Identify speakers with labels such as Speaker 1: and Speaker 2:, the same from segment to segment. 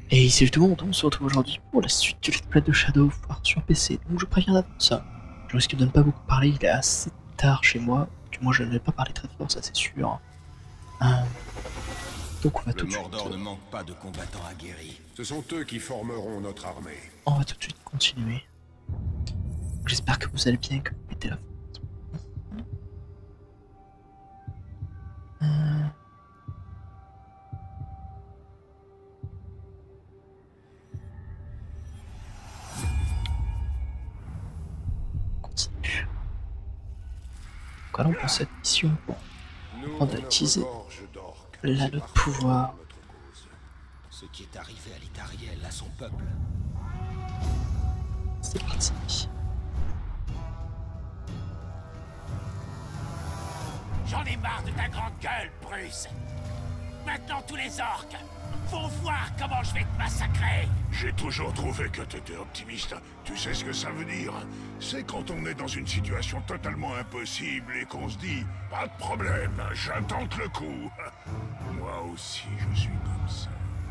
Speaker 1: Et ici justement, on se retrouve aujourd'hui pour la suite du Let's Play de Shadow of War sur PC. Donc je préviens d'avance, je risque de ne pas beaucoup parler, il est assez tard chez moi. Du moins je ne vais pas parler très fort, ça c'est sûr. Donc on va tout
Speaker 2: Le
Speaker 1: de suite...
Speaker 2: Mordor ne manque pas de combattants aguerris.
Speaker 3: Ce sont eux qui formeront notre armée.
Speaker 1: On va tout de suite continuer. J'espère que vous allez bien et que vous mettez la faute. Continue. Donc allons pour cette mission pour apprendre à utiliser la note pouvoir.
Speaker 2: Ce qui est arrivé à l'Itariel, à son peuple.
Speaker 1: C'est parti.
Speaker 4: J'en ai marre de ta grande gueule, Bruce. Maintenant tous les orques vont voir comment je vais te massacrer.
Speaker 3: J'ai toujours trouvé que t'étais optimiste. Tu sais ce que ça veut dire? C'est quand on est dans une situation totalement impossible et qu'on se dit « Pas de problème, j'attente le coup ». Moi aussi, je suis comme ça.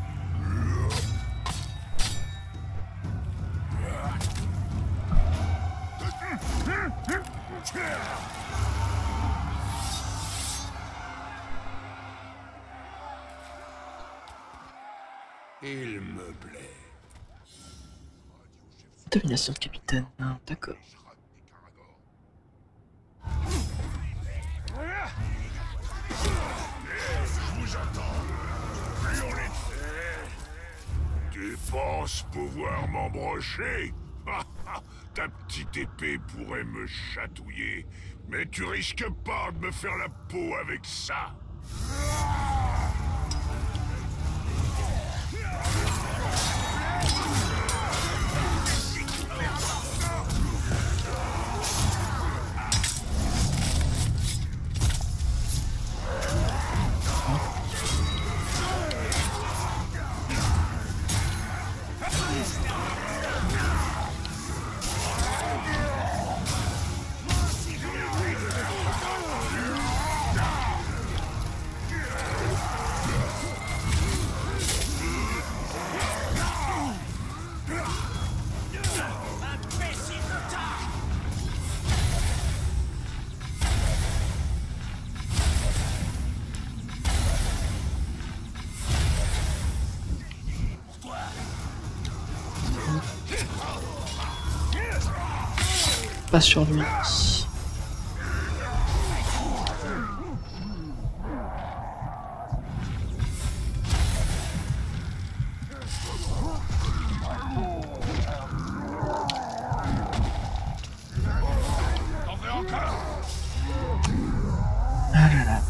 Speaker 3: Il me plaît.
Speaker 1: Domination de capitaine, d'accord.
Speaker 3: Je vous attends. Tu penses pouvoir m'embrocher? Ta petite épée pourrait me chatouiller, mais tu risques pas de me faire la peau avec ça.
Speaker 1: Pas sur lui. Ah là là.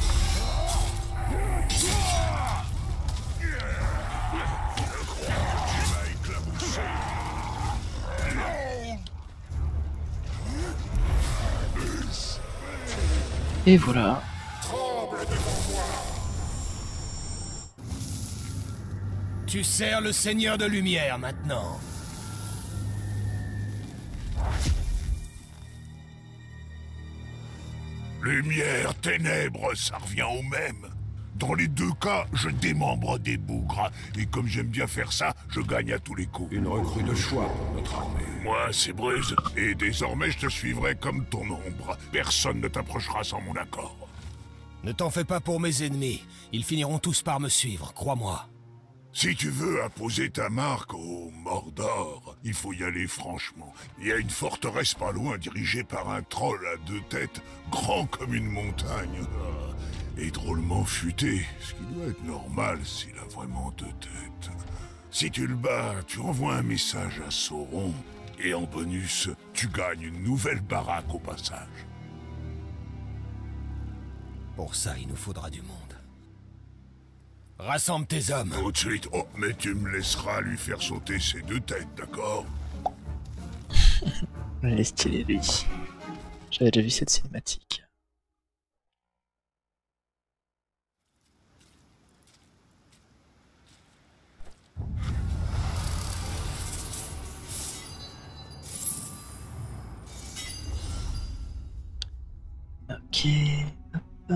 Speaker 1: Et voilà.
Speaker 2: Tu sers le Seigneur de Lumière maintenant.
Speaker 3: Lumière, ténèbres, ça revient au même. Dans les deux cas, je démembre des bougres. Et comme j'aime bien faire ça, je gagne à tous les coups. Une recrue de choix pour notre armée. Moi, c'est Bruce. Et désormais, je te suivrai comme ton ombre. Personne ne t'approchera sans mon accord.
Speaker 2: Ne t'en fais pas pour mes ennemis. Ils finiront tous par me suivre, crois-moi.
Speaker 3: Si tu veux apposer ta marque au Mordor, il faut y aller franchement. Il y a une forteresse pas loin dirigée par un troll à deux têtes, grand comme une montagne. Et drôlement futé, ce qui doit être normal s'il a vraiment deux têtes. Si tu le bats, tu envoies un message à Sauron, et en bonus, tu gagnes une nouvelle baraque au passage.
Speaker 2: Pour ça, il nous faudra du monde. Rassemble tes hommes.
Speaker 3: Tout de suite. Oh, mais tu me laisseras lui faire sauter ses deux têtes, d'accord?
Speaker 1: Il est stylé lui. J'avais déjà vu cette cinématique. Ok. Hop.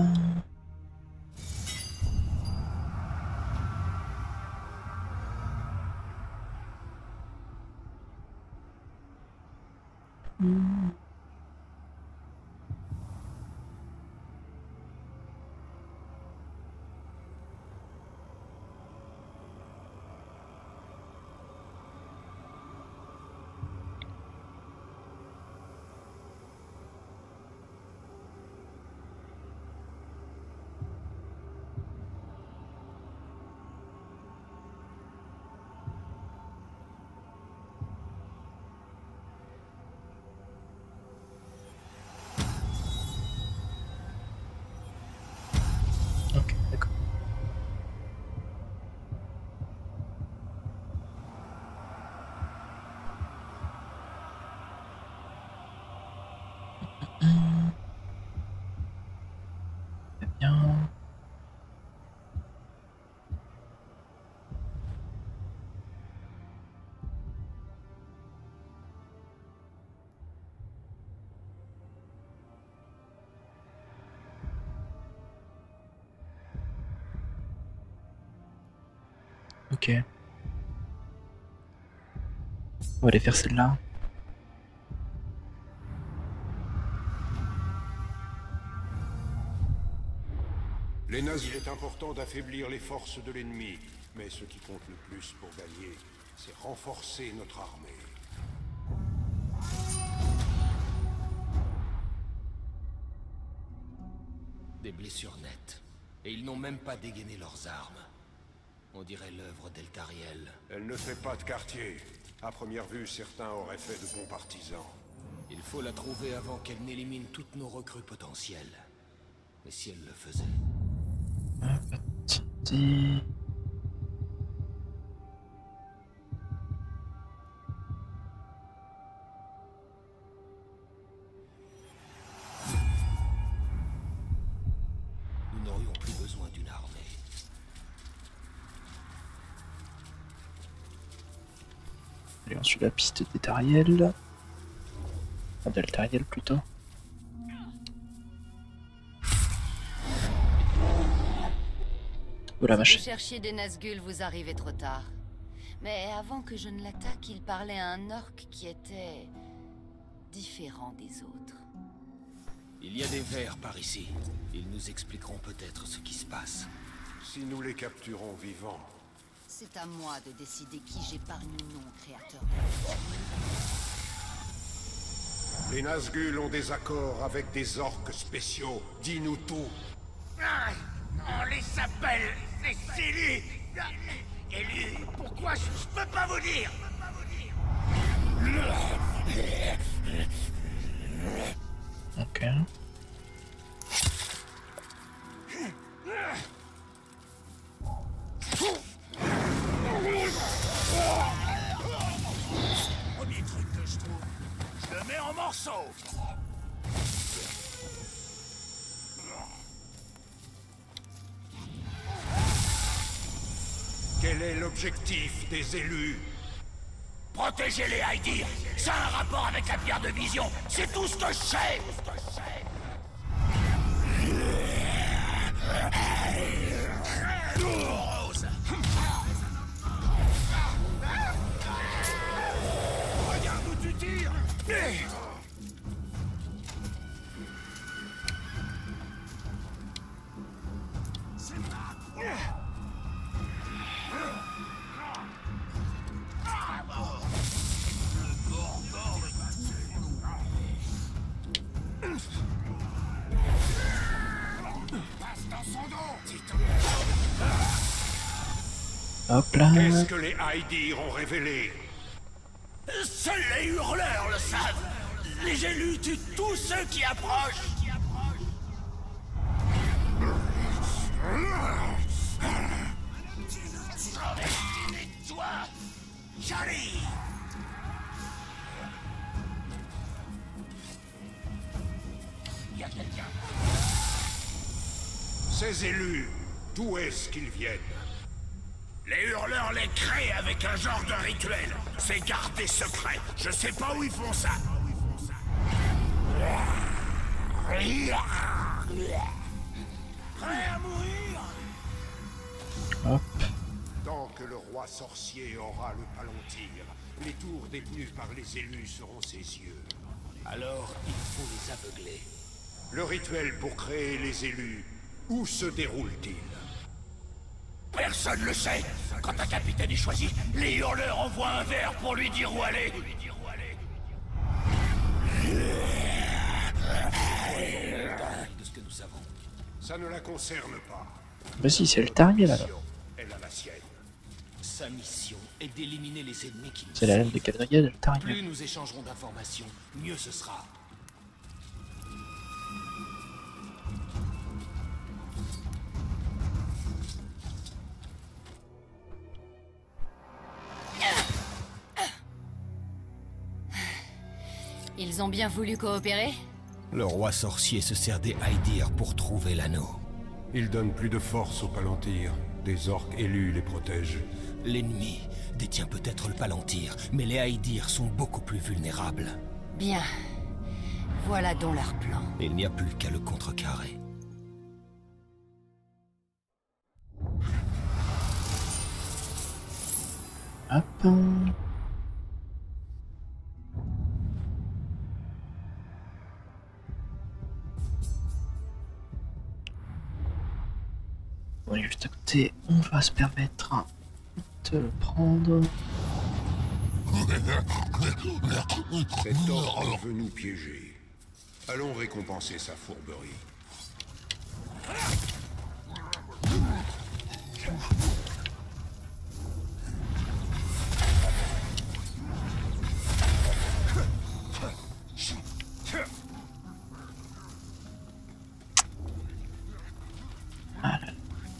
Speaker 1: Ok, d'accord. Très bien. Ok. On va aller faire celle-là.
Speaker 5: Les nazis, il est important d'affaiblir les forces de l'ennemi, mais ce qui compte le plus pour gagner, c'est renforcer notre armée.
Speaker 2: Des blessures nettes. Et ils n'ont même pas dégainé leurs armes. On dirait l'œuvre d'Eltariel.
Speaker 5: Elle ne fait pas de quartier. À première vue, certains auraient fait de bons partisans.
Speaker 2: Il faut la trouver avant qu'elle n'élimine toutes nos recrues potentielles. Mais si elle le faisait...
Speaker 1: Petit.
Speaker 2: Nous n'aurions plus besoin d'une armée.
Speaker 1: Allez, on suit la piste d'Eltariel. Enfin, d'Eltariel plutôt. Voilà,
Speaker 6: Si
Speaker 1: machin.
Speaker 6: vous cherchiez des Nazgûl, vous arrivez trop tard. Mais avant que je ne l'attaque, il parlait à un orc qui était... différent des autres.
Speaker 2: Il y a des vers par ici. Ils nous expliqueront peut-être ce qui se passe.
Speaker 5: Si nous les capturons vivants,
Speaker 6: C'est à moi de décider qui j'épargne ou non, créateur de...
Speaker 5: les Nazgûl ont des accords avec des orques spéciaux. Dis-nous tout.
Speaker 4: Ah, on les appelle les élus. Élus, pourquoi je peux pas vous dire?
Speaker 1: Ok.
Speaker 4: Premier truc que je trouve, je le mets en morceaux.
Speaker 5: Quel est l'objectif des élus?
Speaker 4: Protéger les Haïdir. Ça a un rapport avec la pierre de vision. C'est tout ce que je sais. Rose. Regarde où tu tires.
Speaker 1: Hop là.
Speaker 5: Qu'est-ce que les Haïdir ont révélé?
Speaker 4: Seuls les hurleurs le savent. Les élus tuent tous ceux qui approchent. Sans destiné de toi, j'arrive. Y a quelqu'un?
Speaker 5: Ces élus, d'où est-ce qu'ils viennent?
Speaker 4: Les hurleurs les créent avec un genre de rituel. C'est gardé secret. Je sais pas où ils font ça. Prêt à mourir?
Speaker 1: Hop.
Speaker 5: Tant que le roi sorcier aura le palantir, les tours détenues par les élus seront ses yeux.
Speaker 2: Alors, il faut les aveugler.
Speaker 5: Le rituel pour créer les élus, où se déroule-t-il?
Speaker 4: Personne le sait. Quand un capitaine est choisi, les hurleurs envoient un verre pour lui dire où aller.
Speaker 2: De ce que nous savons.
Speaker 5: Ça ne la concerne pas.
Speaker 1: Bah si, c'est le Tariel alors.
Speaker 5: Elle a la sienne.
Speaker 2: Sa mission est d'éliminer les ennemis qui nous
Speaker 1: C'est la laine de
Speaker 2: suivent.
Speaker 1: Galadriel et le
Speaker 2: Plus
Speaker 1: Tariel.
Speaker 2: nous échangerons d'informations, mieux ce sera.
Speaker 6: Ils ont bien voulu coopérer?
Speaker 2: Le roi sorcier se sert des Aedyr pour trouver l'anneau.
Speaker 5: Il donne plus de force aux Palantir. Des orques élus les protègent.
Speaker 2: L'ennemi détient peut-être le Palantir, mais les Aedyr sont beaucoup plus vulnérables.
Speaker 6: Bien. Voilà donc leur plan.
Speaker 2: Il n'y a plus qu'à le contrecarrer.
Speaker 1: Hop. On est juste à côté, on va se permettre de le prendre.
Speaker 5: Cet orque veut nous piéger. Allons récompenser sa fourberie.
Speaker 1: Voilà.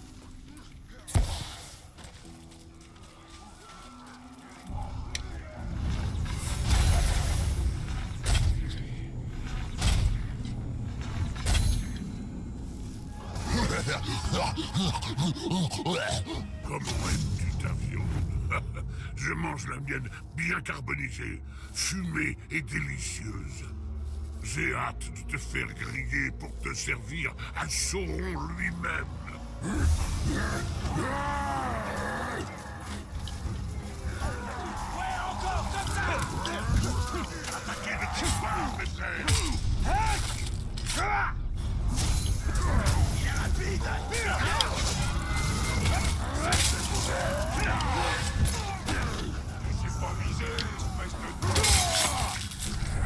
Speaker 3: Comment aimes-tu ta viande? Je mange la mienne bien carbonisée, fumée et délicieuse. J'ai hâte de te faire griller pour te servir à Sauron lui-même. Attaquez de tes barres, mes frères. Laissez pas viser, espèce de...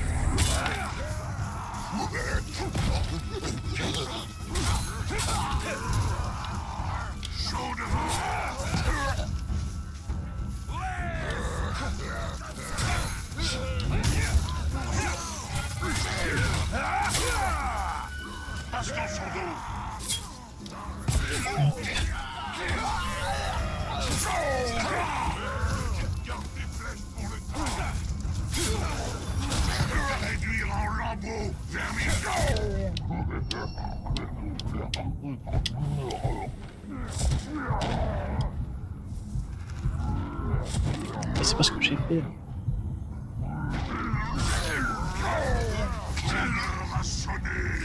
Speaker 3: Chaud devant. Passe dans son dos. Garde tes flèches pour le temps. Réduire en lambeaux,
Speaker 1: Mais c'est pas ce que j'ai fait là.
Speaker 3: L'heure va sonner.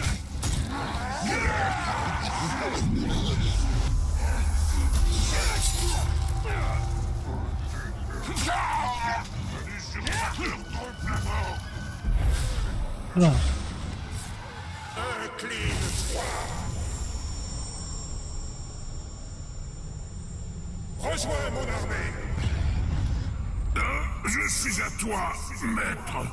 Speaker 3: Les usurpateurs trompent la mort.
Speaker 1: Voilà.
Speaker 3: Incline-toi. Rejoins mon armée. Je suis à toi, maître.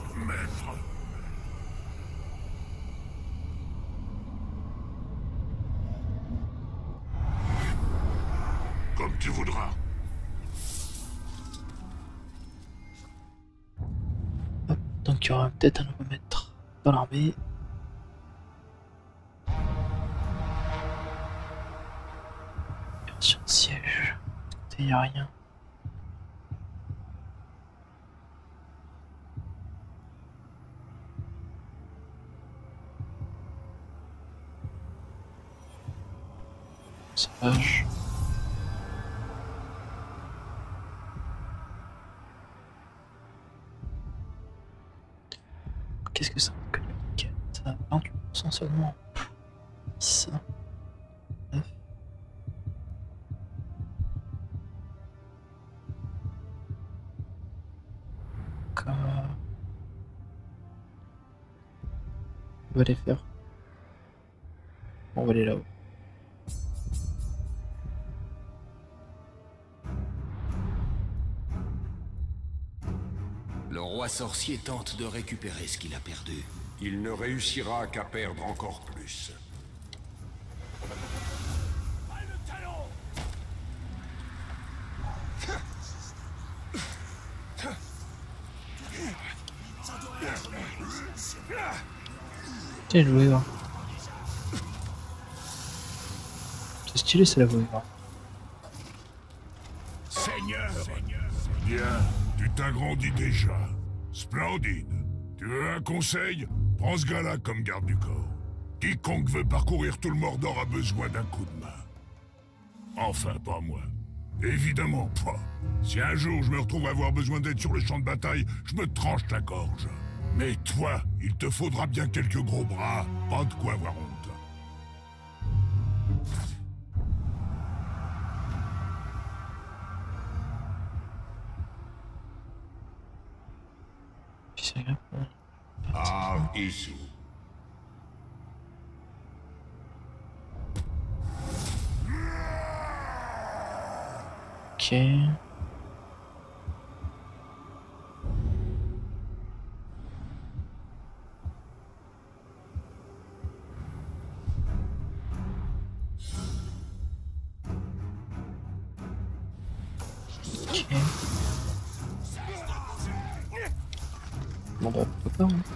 Speaker 3: Comme tu voudras.
Speaker 1: Hop. Donc il y aura peut-être un nouveau maître dans l'armée. Sur le siège. Il n'y a rien. Sauvage. Qu'est-ce que ça que une quête? 28% seulement. 10. 9. On va les faire. On va aller là-haut.
Speaker 2: Le roi sorcier tente de récupérer ce qu'il a perdu.
Speaker 5: Il ne réussira qu'à perdre encore plus.
Speaker 1: Tiens, je voulais voir. C'est stylé, c'est la voix.
Speaker 3: Seigneur, bien, tu t'agrandis déjà. Splendide. Tu veux un conseil? Prends ce gars-là comme garde du corps. Quiconque veut parcourir tout le Mordor a besoin d'un coup de main. Enfin, pas moi. Évidemment pas. Si un jour je me retrouve à avoir besoin d'aide sur le champ de bataille, je me tranche la gorge. Mais toi, il te faudra bien quelques gros bras, pas de quoi avoir honte.
Speaker 5: Ah, Isu.
Speaker 1: Ok. Ok. Bon bah pourquoi pas, hein.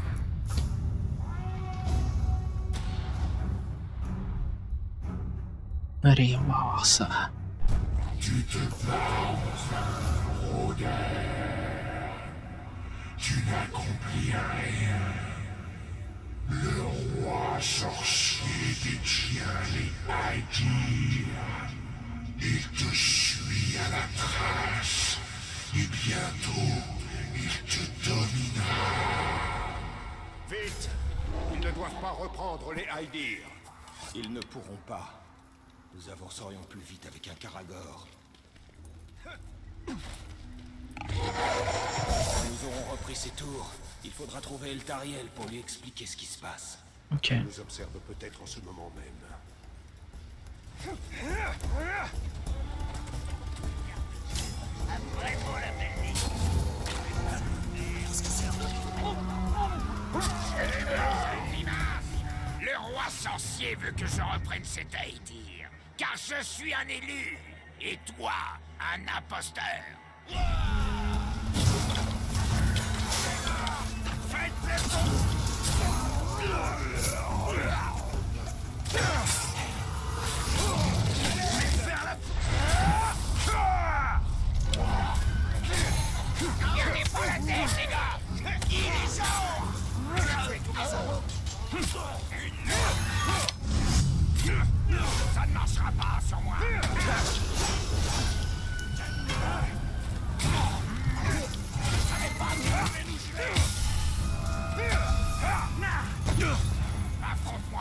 Speaker 1: Allez, on va voir ça.
Speaker 3: Tu te bats, rôdeur. Tu n'accomplis rien. Le roi sorcier détient les Aedyr. Il te suit à la trace. Et bientôt, il te dominera.
Speaker 5: Vite! Ils ne doivent pas reprendre les Aedyr.
Speaker 2: Ils ne pourront pas. Nous avancerions plus vite avec un Karagor. Nous aurons repris ses tours. Il faudra trouver Eltariel pour lui expliquer ce qui se passe.
Speaker 1: Ok.
Speaker 5: Ils nous observent peut-être en ce moment même.
Speaker 4: Le roi sorcier veut que je reprenne cet Aedyr, car je suis un élu, et toi, un imposteur. Regardez pas la tête, les gars! Qui les ça ne marchera pas sur moi! Affronte-moi!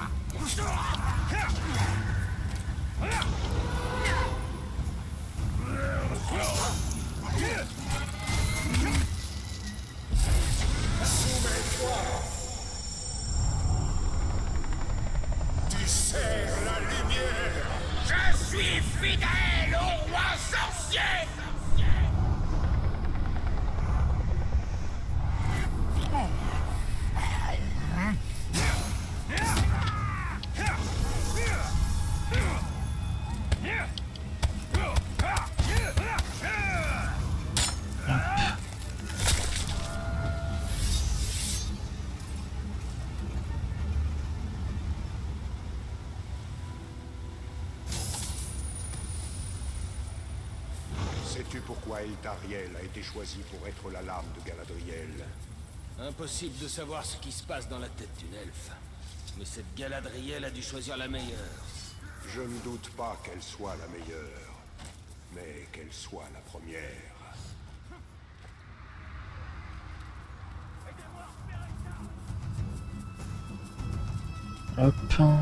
Speaker 3: Tu sers la lumière.
Speaker 4: Je suis fidèle au roi sorcier!
Speaker 5: Sais-tu pourquoi Eltariel a été choisi pour être la lame de Galadriel?
Speaker 2: Impossible de savoir ce qui se passe dans la tête d'une elfe. Mais cette Galadriel a dû choisir la meilleure.
Speaker 5: Je ne doute pas qu'elle soit la meilleure, mais qu'elle soit la première.
Speaker 1: Hop.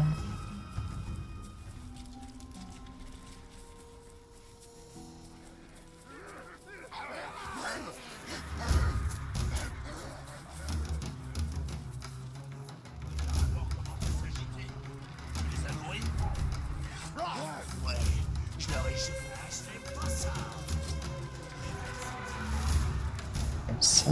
Speaker 1: comme ça.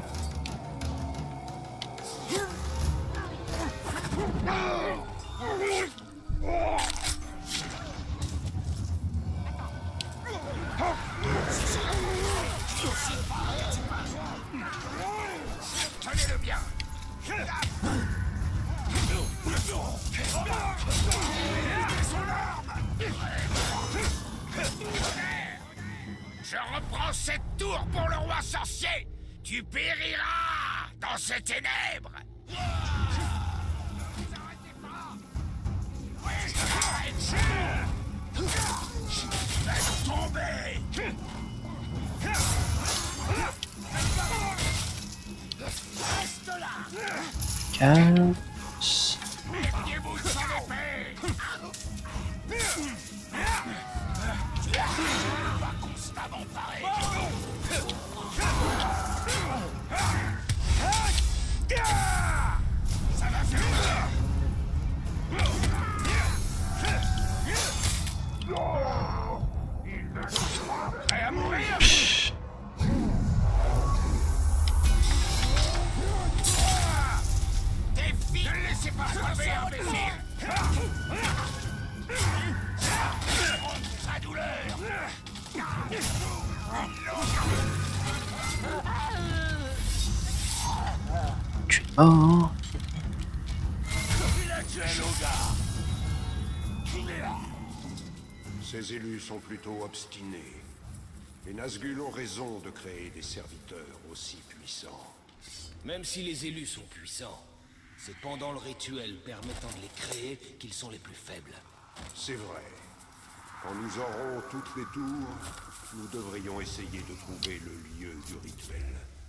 Speaker 4: Tenez-le bien. Je reprends cette tour pour le roi sorcier. Tu périras dans ces ténèbres. Laisse tomber. Reste là.
Speaker 1: Calme.
Speaker 4: Méfiez-vous de son épée. Tu vas constamment pareil. Ça va faire prêt à mourir. Défie. Ne laissez pas sauver, imbécile. Sa douleur.
Speaker 1: Tu es mort.
Speaker 4: Il a tué Logar.
Speaker 5: Ces élus sont plutôt obstinés. Les Nazgûl ont raison de créer des serviteurs aussi puissants.
Speaker 2: Même si les élus sont puissants, c'est pendant le rituel permettant de les créer qu'ils sont les plus faibles.
Speaker 5: C'est vrai. Quand nous aurons toutes les tours, nous devrions essayer de trouver le lieu du rituel.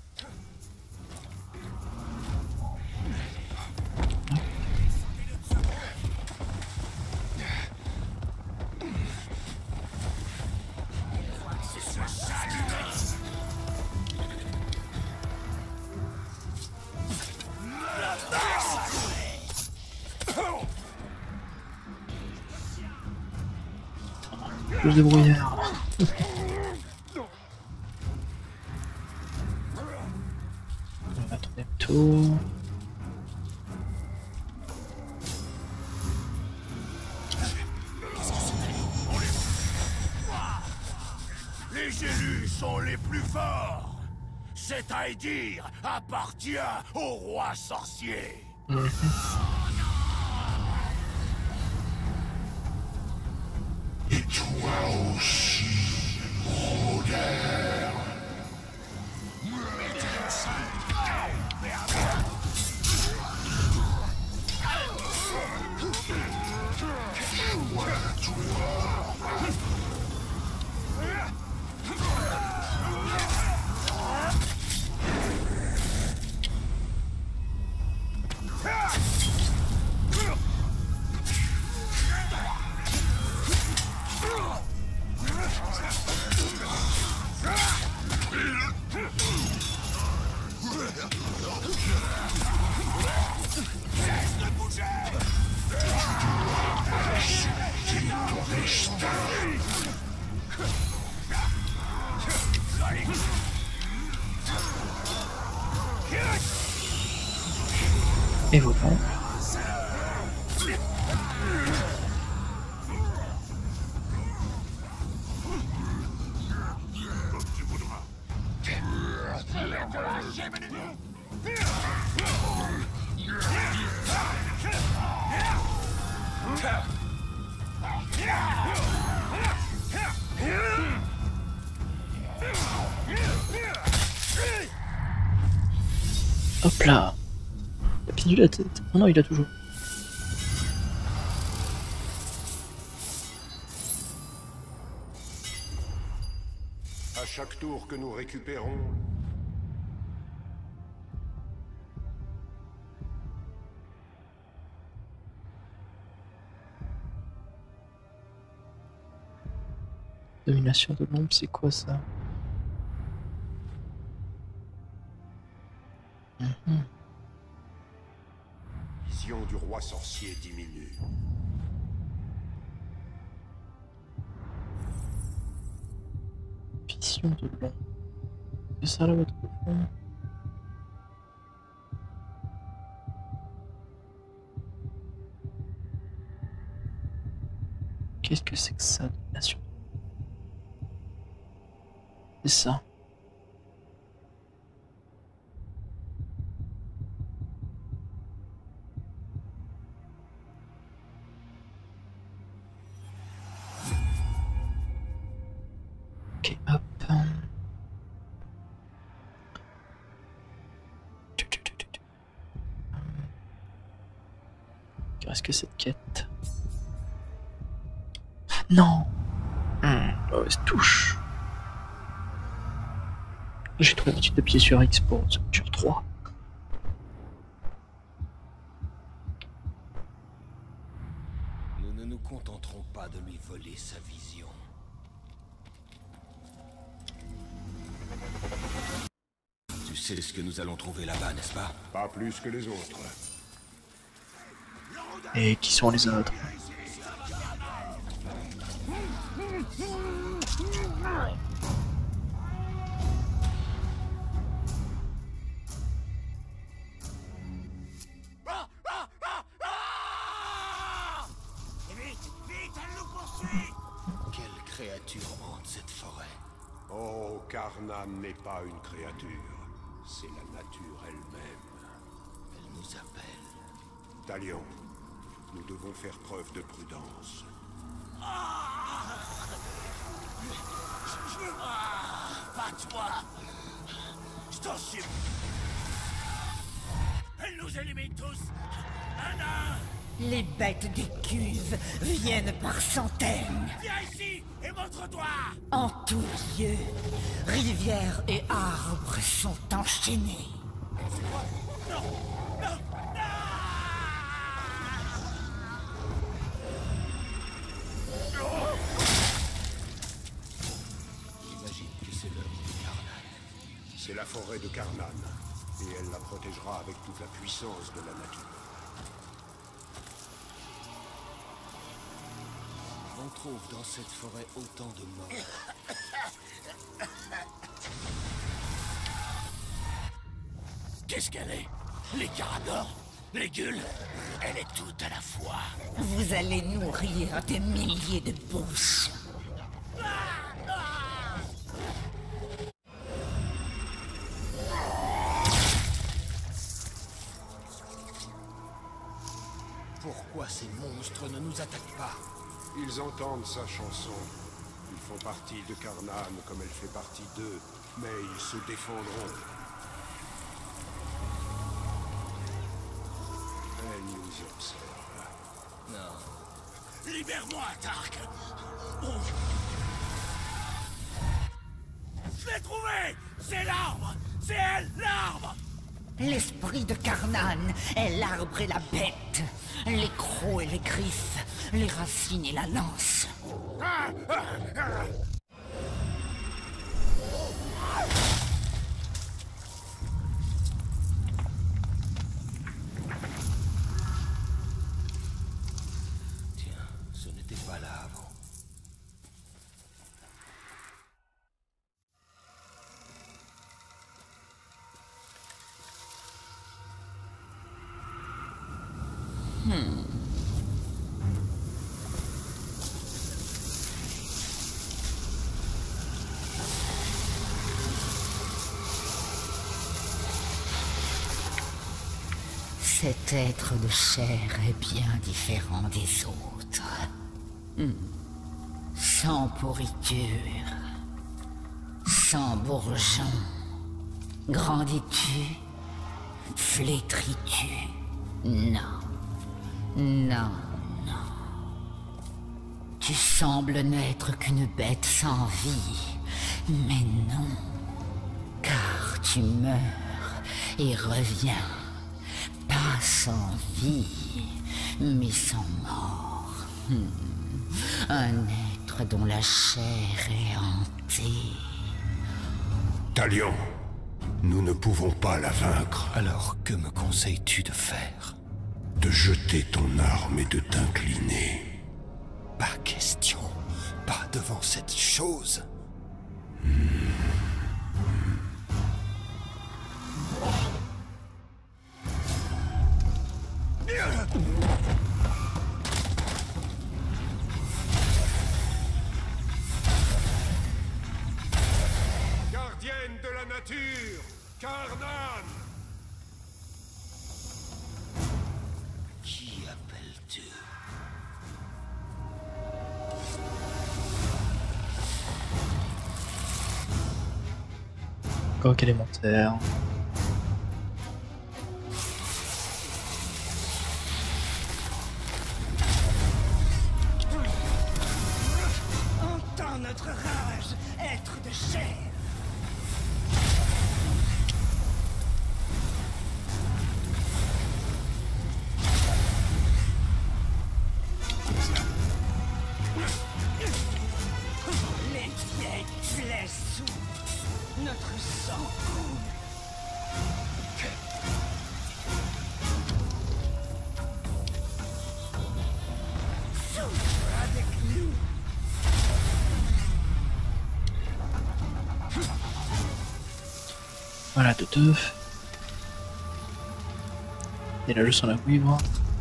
Speaker 1: Plus de brouillard. On va tourner le tour.
Speaker 4: Les élus sont les plus forts. C'est-à-dire appartient au roi sorcier.
Speaker 3: Et toi aussi, Robert.
Speaker 1: Et voilà. Hop là. Il a perdu la tête. Oh non, il a toujours.
Speaker 5: À chaque tour que nous récupérons,
Speaker 1: Domination de l'ombre, c'est quoi ça?
Speaker 5: vision du roi sorcier diminue.
Speaker 1: Vision de l'ombre. C'est ça là votre fond. Qu'est-ce que c'est que ça, domination? C'est ça. Ok, hop. Qu'est-ce que cette quête? Non. Mauvaise touche. J'ai trop l'habitude d'appuyer sur X pour sur 3.
Speaker 2: Nous ne nous contenterons pas de lui voler sa vision. Tu sais ce que nous allons trouver là-bas, n'est-ce pas?
Speaker 5: Pas plus que les autres.
Speaker 1: Et qui sont les autres?
Speaker 2: Quelle créature hante cette forêt?
Speaker 5: Oh, Carnan n'est pas une créature. C'est la nature elle-même.
Speaker 2: Elle nous appelle.
Speaker 5: Talion, nous devons faire preuve de prudence.
Speaker 4: Pas toi! Je t'en supplie! Elle nous élimine tous! Un à un!
Speaker 7: Les bêtes des cuves viennent par centaines.
Speaker 4: Viens ici et montre-toi!
Speaker 7: En tout lieu, rivières et arbres sont enchaînés.
Speaker 2: J'imagine que c'est l'œuvre de Carnan.
Speaker 5: C'est la forêt de Carnan, et elle la protégera avec toute la puissance de la nature.
Speaker 2: On trouve dans cette forêt autant de morts.
Speaker 4: Qu'est-ce qu'elle est? Les Caradors? Les gueules? Elle est toute à la fois.
Speaker 7: Vous allez nourrir des milliers de bouches.
Speaker 2: Pourquoi ces monstres ne nous attaquent pas?
Speaker 5: Ils entendent sa chanson. Ils font partie de Carnan comme elle fait partie d'eux, mais ils se défendront. Elle nous observe.
Speaker 2: Non.
Speaker 4: Libère-moi, Tark! Je l'ai trouvé! C'est l'arbre! C'est elle, l'arbre!
Speaker 7: L'esprit de Carnan est l'arbre et la bête, les crocs et les griffes, les racines et la lance.
Speaker 2: Tiens, ce n'était pas là avant.
Speaker 7: Cet être de chair est bien différent des autres. Sans pourriture, sans bourgeon. Grandis-tu? Flétris-tu? Non. Non, non. Tu sembles n'être qu'une bête sans vie. Mais non. Car tu meurs et reviens. Pas sans vie, mais sans mort. Un être dont la chair est hantée.
Speaker 5: Talion, nous ne pouvons pas la vaincre.
Speaker 2: Alors, que me conseilles-tu de faire?
Speaker 5: De jeter ton arme et de t'incliner.
Speaker 2: Pas question. Pas devant cette chose.
Speaker 5: gardienne de la nature, Karnan!
Speaker 2: Qui appelles-tu?
Speaker 1: Coque élémentaire.
Speaker 7: Entends notre rage, être de chair. Les vieilles flèches s'ouvrent. Notre sang coule. Souffre avec nous.
Speaker 1: Voilà, de deux. Et là, je sens la cuivre.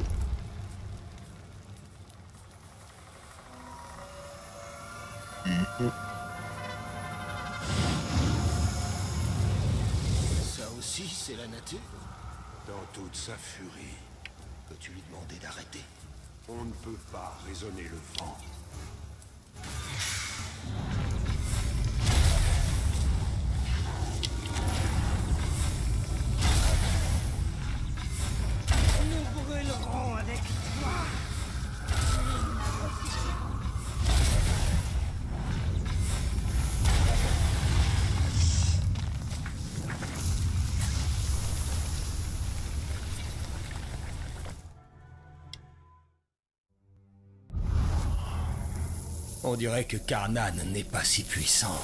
Speaker 2: Ça aussi, c'est la nature?
Speaker 5: Dans toute sa furie,
Speaker 2: Peux-tu lui demander d'arrêter?
Speaker 5: on ne peut pas raisonner le vent.
Speaker 7: Nous brûlerons avec toi.
Speaker 2: On dirait que Karnan n'est pas si puissante.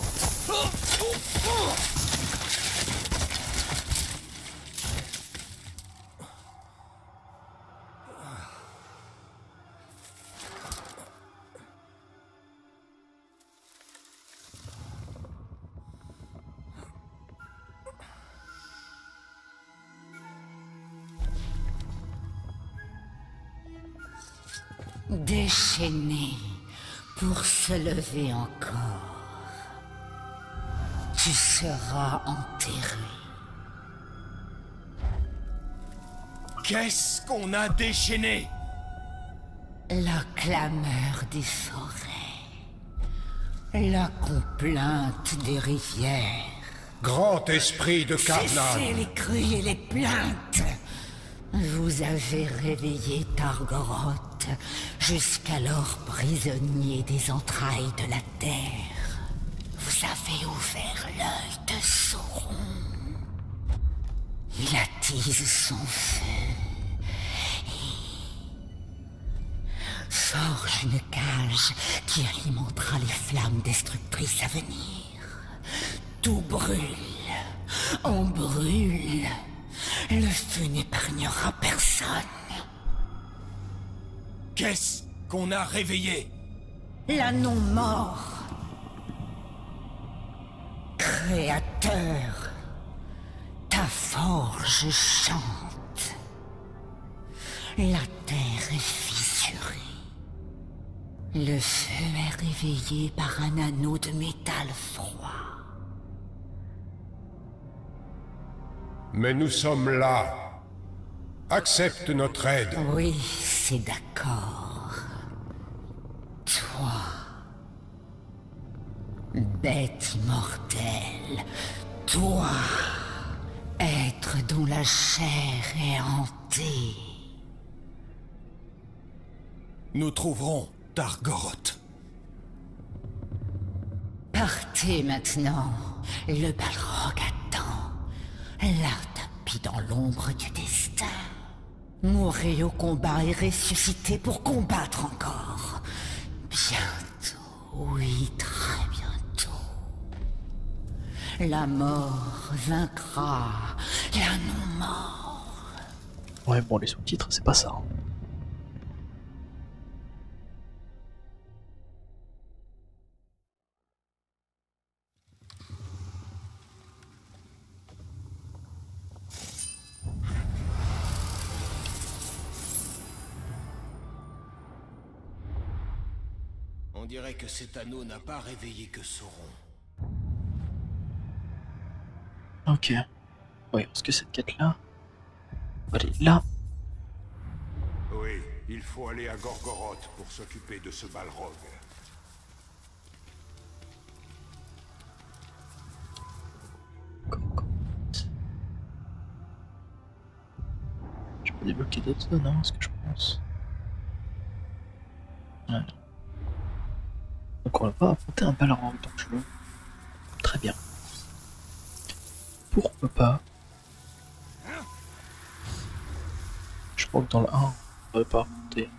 Speaker 7: Déchaîné pour se lever encore. Tu seras enterré.
Speaker 2: Qu'est-ce qu'on a déchaîné?
Speaker 7: La clameur des forêts. La complainte des rivières.
Speaker 5: Grand esprit de
Speaker 7: Cessez
Speaker 5: Karnan!
Speaker 7: les cris et les plaintes. Vous avez réveillé Targoroth, jusqu'alors prisonnier des entrailles de la terre. Vous avez ouvert l'œil de Sauron. Il attise son feu. Forge une cage qui alimentera les flammes destructrices à venir. Tout brûle. On brûle. Le feu n'épargnera personne.
Speaker 2: Qu'est-ce qu'on a réveillé?
Speaker 7: La non-mort. Créateur, ta forge chante. La terre est fissurée. Le feu est réveillé par un anneau de métal froid.
Speaker 5: Mais nous sommes là. Accepte notre aide.
Speaker 7: Oui, c'est d'accord. Toi, bête immortelle, toi, être dont la chair est hantée.
Speaker 2: Nous trouverons Targoroth.
Speaker 7: Partez maintenant, le Balrog attend. Là, tapis dans l'ombre du destin. Mourrez au combat et ressuscitez pour combattre encore. Bientôt, oui, très bientôt. La mort vaincra la non-mort.
Speaker 1: Ouais, bon, les sous-titres, c'est pas ça.
Speaker 2: On dirait que cet anneau n'a pas réveillé que Sauron.
Speaker 1: Ok. Oui, parce que cette quête-là... Allez, là.
Speaker 5: Oui, il faut aller à Gorgoroth pour s'occuper de ce Balrog.
Speaker 1: Je peux débloquer d'autres zones, hein, ce que je pense. Voilà. Donc on va pas affronter un Balrog dans le jeu. Très bien. Pourquoi pas? Je crois que dans le 1, on va pas affronter.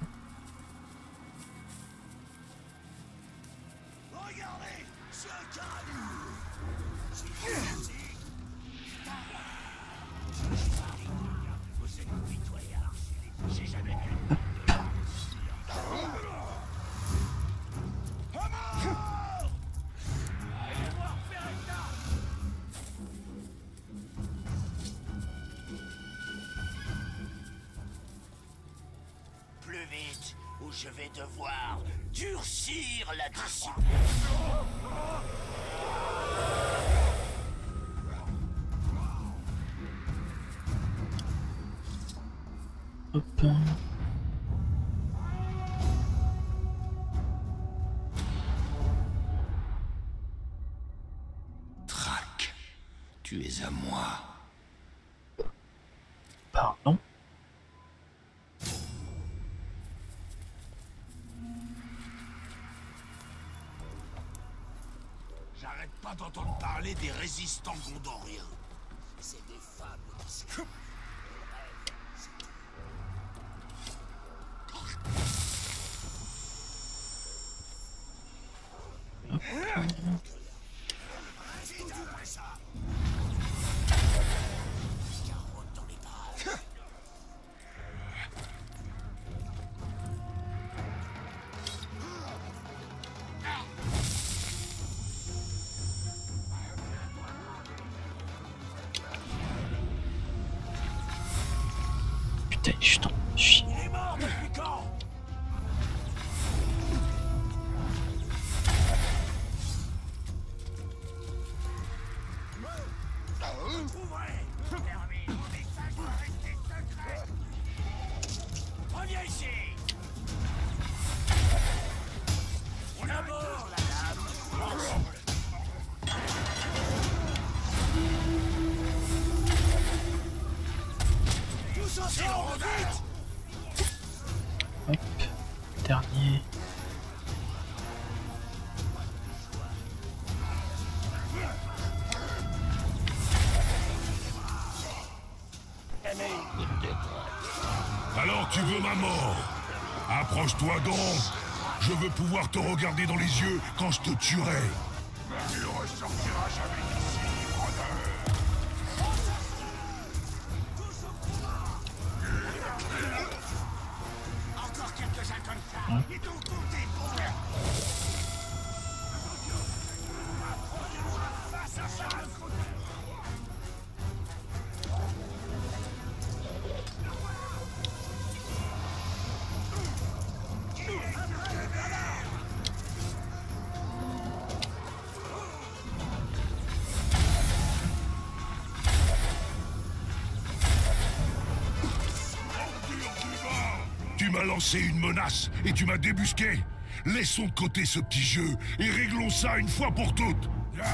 Speaker 4: Plus vite, ou je vais devoir durcir la discipline.
Speaker 1: Hop.
Speaker 2: Trac, tu es à moi.
Speaker 1: Pardon.
Speaker 4: J'arrête pas d'entendre parler des résistants gondoriens. C'est des fables qui se...
Speaker 1: Putain, je t'en chie.
Speaker 4: Il est mort depuis quand? Reviens ici. On a mort, la dame. Tous ensemble, vite.
Speaker 1: Hop. Dernier.
Speaker 3: Alors tu veux ma mort? Approche-toi donc. Je veux pouvoir te regarder dans les yeux quand je te tuerai. Tu ne ressortiras jamais d'ici, brodeur.
Speaker 4: Encore quelques-uns comme ça. Et donc tout est bon. Face à ça.
Speaker 3: Tu m'as lancé une menace et tu m'as débusqué. Laissons de côté ce petit jeu et réglons ça une fois pour toutes.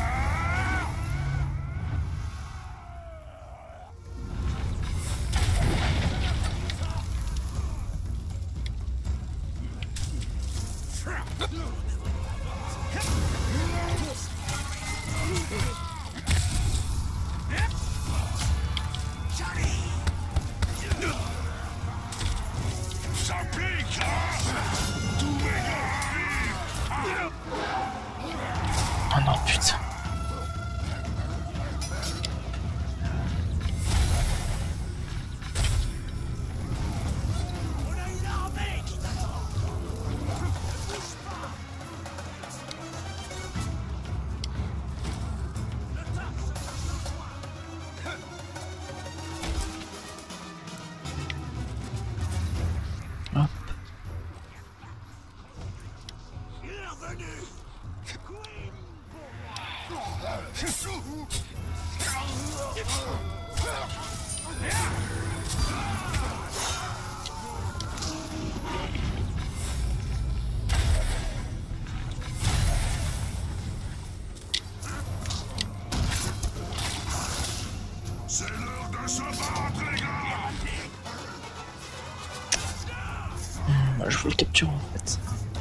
Speaker 3: Ça pique, hein? Tout est grave.
Speaker 1: Oh non, putain. Je veux le capturer en fait.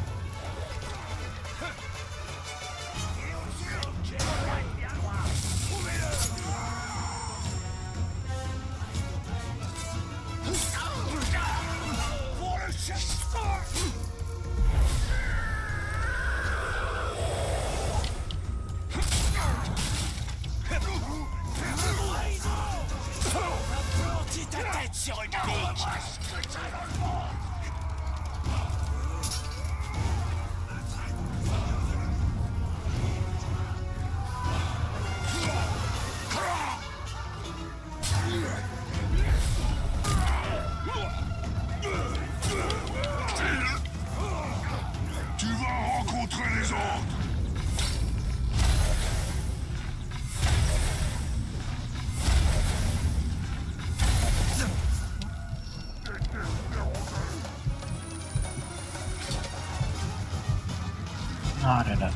Speaker 1: Ah là là.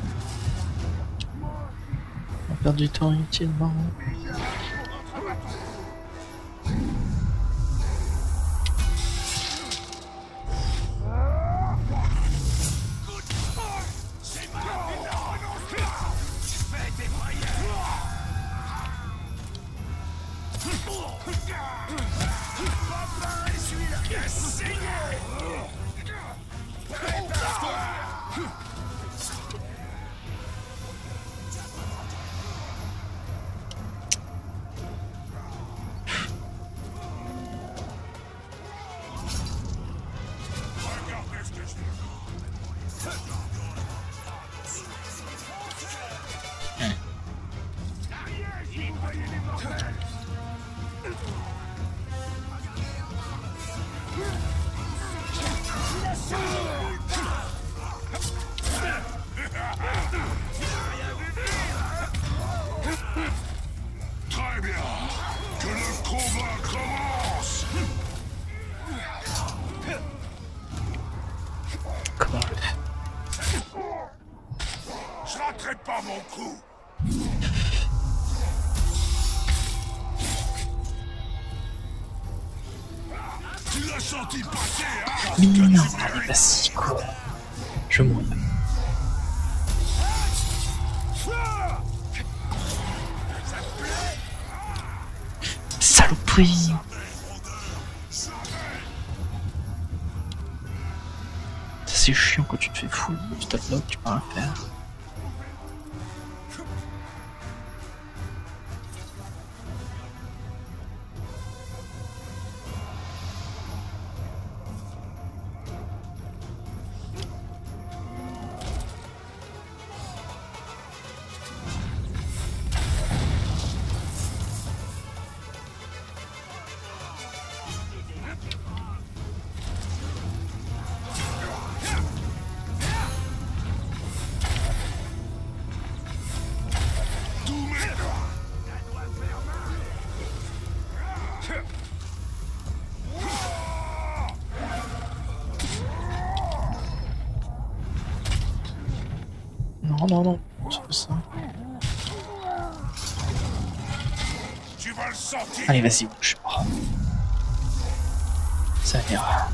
Speaker 1: On perd du temps inutilement.
Speaker 3: Très bien. Que le combat commence.
Speaker 1: Comment je le fais?
Speaker 3: Je raterai pas mon coup. Tu l'as senti passer, hein?
Speaker 1: Mignon, allez, vas-y, quoi. Je mourrai. Saloperie! C'est chiant quand tu te fais full, tu tapes là, tu peux rien faire. Non, non, c'est pas ça.
Speaker 3: Tu vas le sentir.
Speaker 1: Allez, vas-y, bouge. Oh. Ça ira.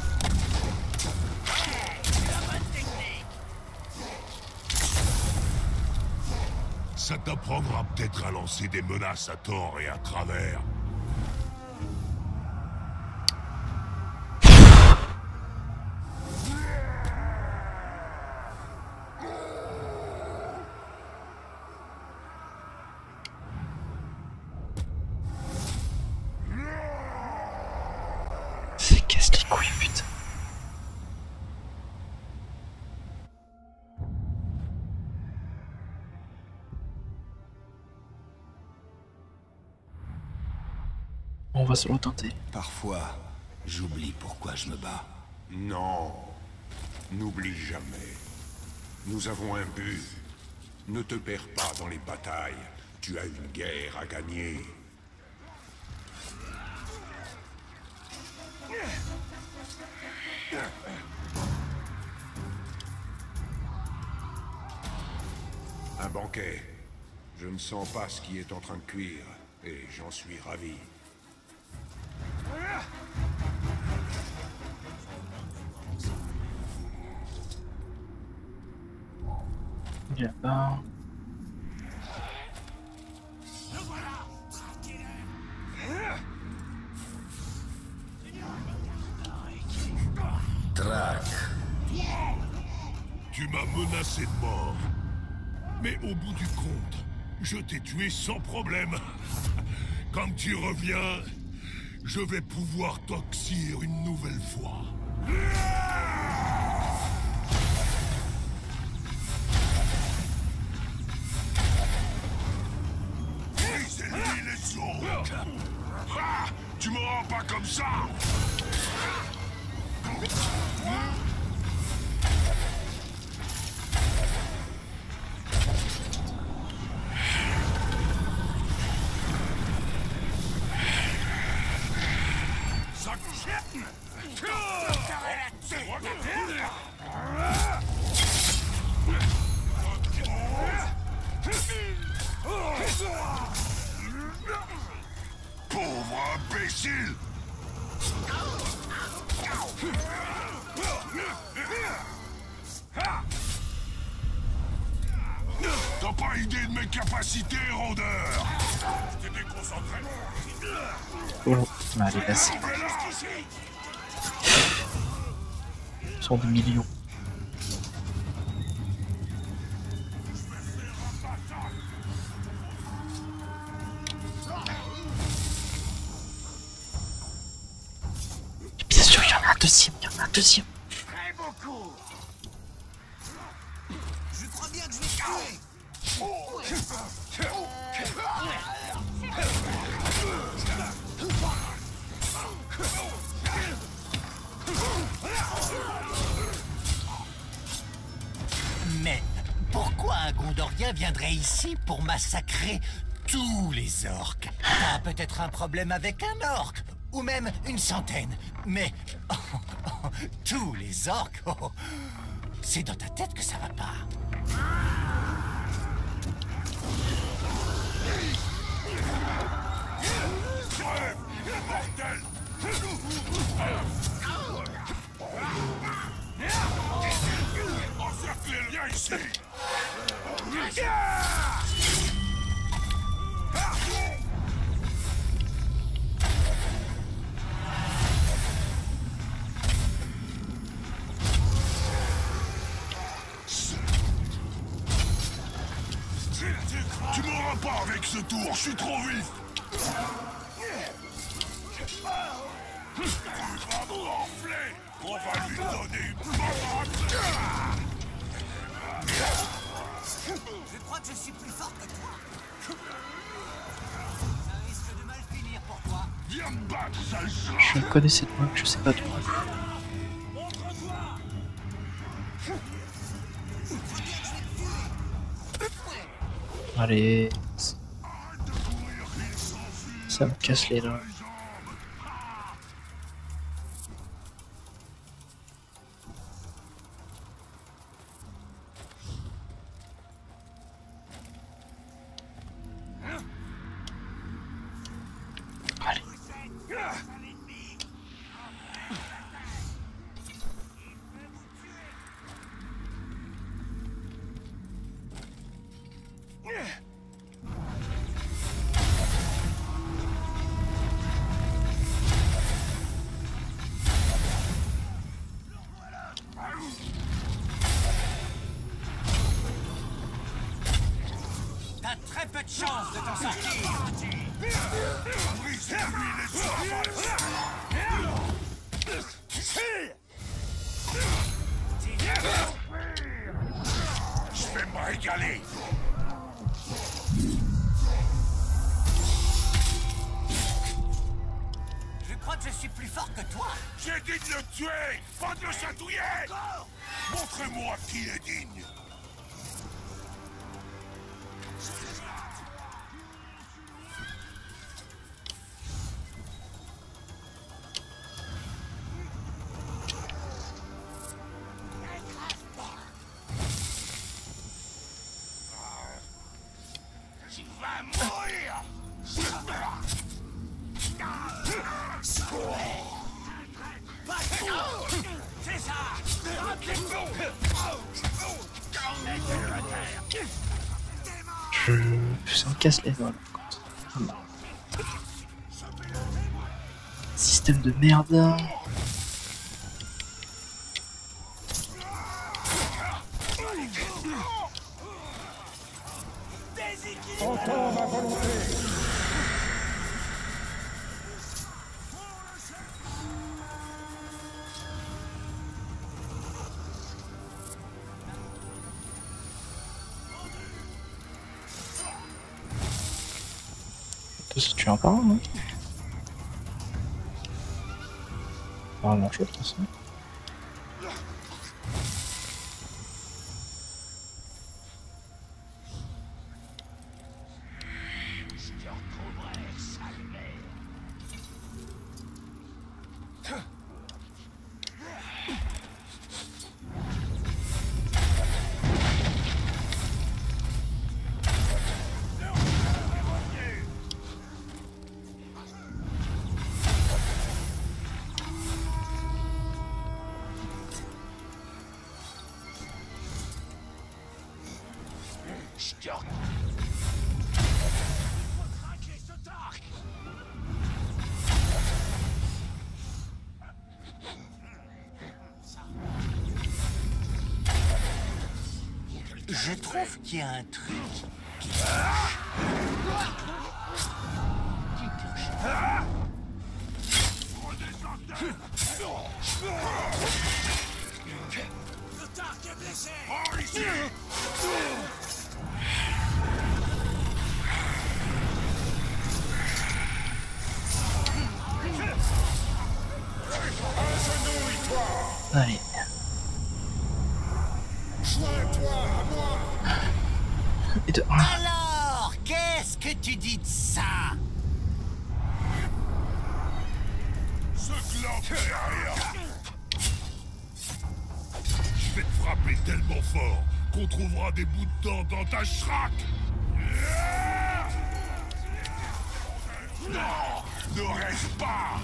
Speaker 3: Ça t'apprendra peut-être à lancer des menaces à tort et à travers.
Speaker 1: C'est casse les couilles, putain. On va se le tenter.
Speaker 2: Parfois, j'oublie pourquoi je me bats.
Speaker 5: Non, n'oublie jamais. Nous avons un but. Ne te perds pas dans les batailles. Tu as une guerre à gagner. Un banquet. Je ne sens pas ce qui est en train de cuire, et j'en suis ravi.
Speaker 1: Il est là-bas.
Speaker 3: Tu m'as menacé de mort. Mais au bout du compte, je t'ai tué sans problème. Quand tu reviens, je vais pouvoir t'oxyre une nouvelle fois. Brisez-lui les os. Ah, tu me rends pas comme ça. Pauvre imbécile! T'as pas idée de mes capacités, rôdeur! Je t'ai déconcentré.
Speaker 1: Oh, allez, vas-y. Ce sont des millions. Bien sûr, il y en a un deuxième, il y en a un deuxième.
Speaker 4: Très beaucoup.
Speaker 8: Je crois bien que je vais tuer.
Speaker 9: Mais pourquoi un Gondorien viendrait ici pour massacrer tous les orques? T'as peut-être un problème avec un orc, ou même une centaine. Mais tous les orques, c'est dans ta tête que ça va pas.
Speaker 3: Mortel! Encerclez-le bien ici! Tu m'auras pas avec ce tour, je suis trop vif! On va lui donner une bonne.
Speaker 8: Je crois que je suis plus fort que toi. Ça risque de mal finir pour toi.
Speaker 3: Viens me battre, sale chat.
Speaker 1: Je connaissais de moi que je sais pas de moi. Allez. Ça me casse les dents. Allez.
Speaker 9: T'as très peu de chance de t'en sortir.
Speaker 3: Brisez-lui les Je vais me régaler.
Speaker 9: Je crois que je suis plus fort que toi.
Speaker 3: J'ai dit de le tuer, pas de le chatouiller. Montrez-moi qui est digne.
Speaker 4: Tu vas mourir.
Speaker 1: C'est un casse les vols. Système de merde.
Speaker 5: Entends ma volonté.
Speaker 1: On peut se tuer un par un, non? Pas grand chose de toute façon.
Speaker 9: Je trouve qu'il y a un truc qui
Speaker 8: Tark est blessé.
Speaker 1: Allez. Et de...
Speaker 9: Alors, qu'est-ce que tu dis de ça?
Speaker 3: Ce clan derrière. Je vais te frapper tellement fort qu'on trouvera des bouts de dents dans ta schrack. Non, ne reste pas.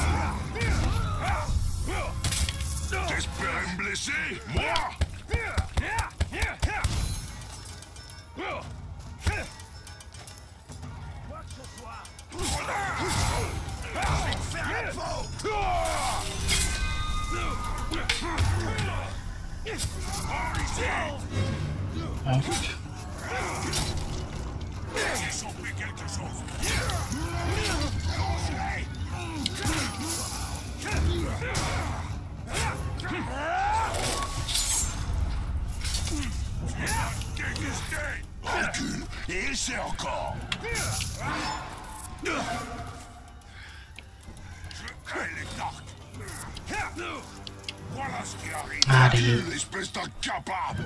Speaker 3: T'espérais me blesser, moi? J'ai compris quelque chose. Recule et essaie encore. Je hais les Tark. Voilà ce qui arrive.
Speaker 1: Allez.
Speaker 3: L'espèce d'incapable.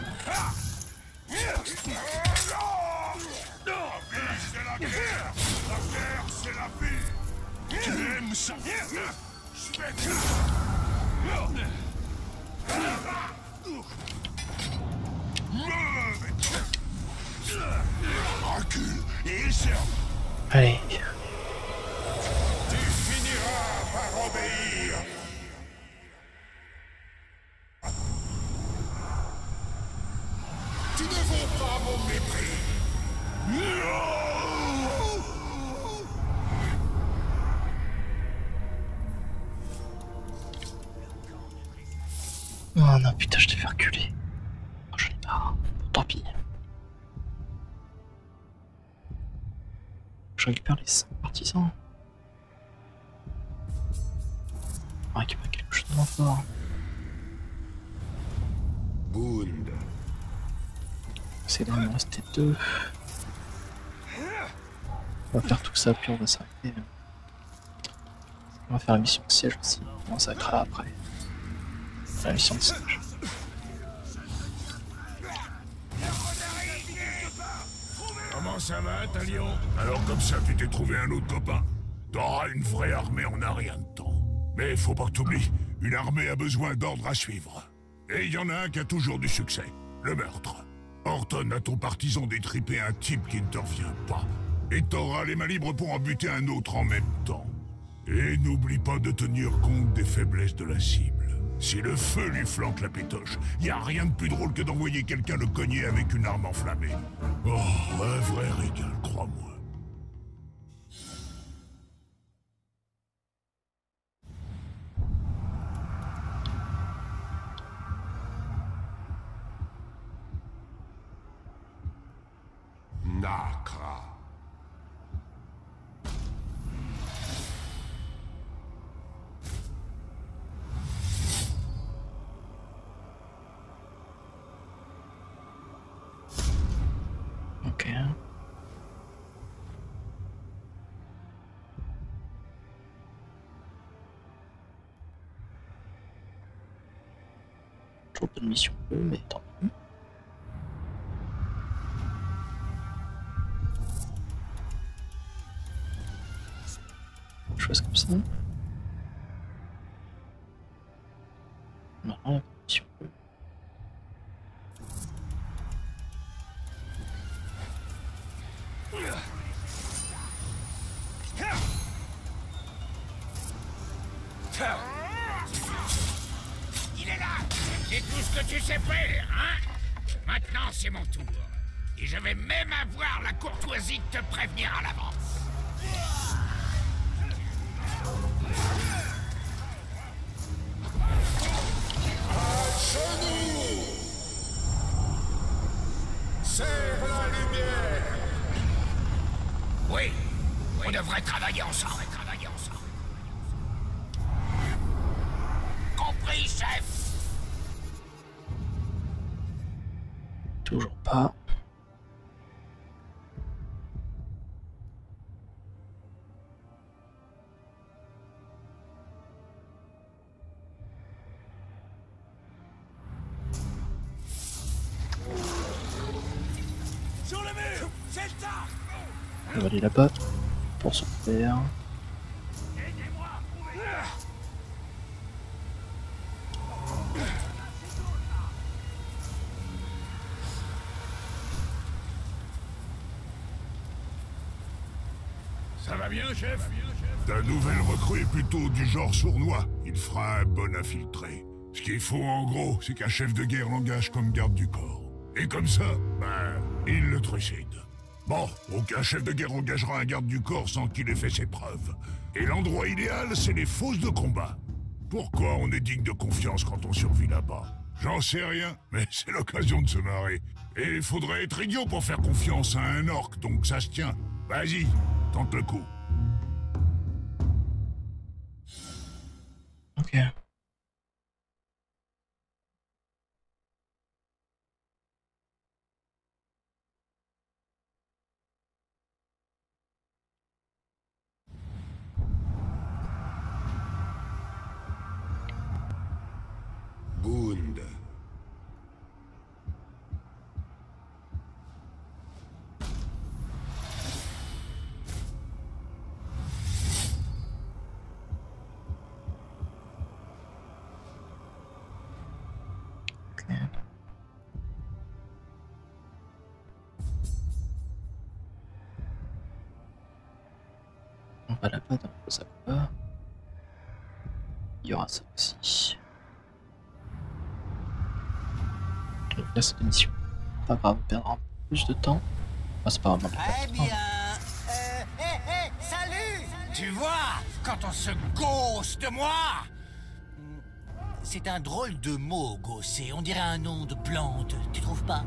Speaker 3: La vie, c'est la guerre. La guerre, c'est la vie. Tu aimes ça? Je vais te... Recule et essaie.
Speaker 1: Allez.
Speaker 3: Tu finiras par obéir. Tu ne vaux pas mon mépris.
Speaker 1: Oh non, putain, je t'ai fait reculer. Oh, j'en ai marre. Tant pis. Je récupère les 5 partisans. On récupère quelque chose de moins fort.
Speaker 5: Bound.
Speaker 1: C'est là, il me restait 2. On va faire tout ça, puis on va s'arrêter. On va faire la mission de siège aussi. On s'arrêtera après. La mission de siège.
Speaker 3: Comment ça va, Talion? Alors comme ça, tu t'es trouvé un autre copain. T'auras une vraie armée en un rien de temps. Mais faut pas que t'oublies, une armée a besoin d'ordre à suivre. Et il y en a un qui a toujours du succès, le meurtre. Horton a ton partisan détripé un type qui ne te revient pas. Et t'auras les mains libres pour en buter un autre en même temps. Et n'oublie pas de tenir compte des faiblesses de la cible. Si le feu lui flanque la pétoche, y a rien de plus drôle que d'envoyer quelqu'un le cogner avec une arme enflammée. Oh, un vrai régal, crois-moi.
Speaker 5: Nacra.
Speaker 1: Ok. Toujours pas de mission bleue, mais tant pis. Chose comme ça. Non, la mission bleue.
Speaker 4: Il est là. C'est tout ce que tu sais faire, hein? Maintenant, c'est mon tour. Et je vais même avoir la courtoisie de te prévenir à l'avance.
Speaker 5: Serre la lumière.
Speaker 4: Oui, on devrait travailler ensemble. Compris, chef.
Speaker 1: Toujours pas.
Speaker 4: Sur le mur, c'est le tas.
Speaker 1: On va aller là-bas pour se faire.
Speaker 3: Ça va bien, chef? Ta nouvelle recrue est plutôt du genre sournois. Il fera un bon infiltré. Ce qu'il faut, en gros, c'est qu'un chef de guerre l'engage comme garde du corps. Et comme ça, ben, il le trucide. Bon, aucun chef de guerre engagera un garde du corps sans qu'il ait fait ses preuves. Et l'endroit idéal, c'est les fosses de combat. Pourquoi on est digne de confiance quand on survit là-bas? J'en sais rien, mais c'est l'occasion de se marrer. Et il faudrait être idiot pour faire confiance à un orc, donc ça se tient. Vas-y, tente le coup.
Speaker 1: Ok.
Speaker 5: Gund.
Speaker 1: On va là-bas dans le combat. Il y aura ça aussi. Donc là c'est une mission. Pas grave, on perdra un peu plus de temps. Ah, c'est pas vraiment
Speaker 9: Eh bien... salut! Tu vois, quand on se gausse de moi... C'est un drôle de mot, gausser. On dirait un nom de plante, tu trouves pas?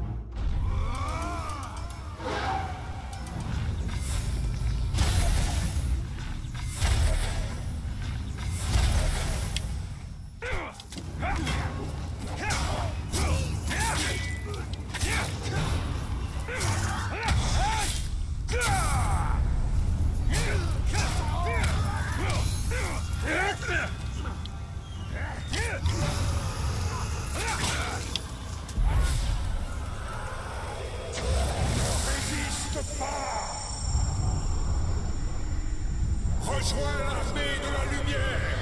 Speaker 5: Rejoins l'armée de la lumière.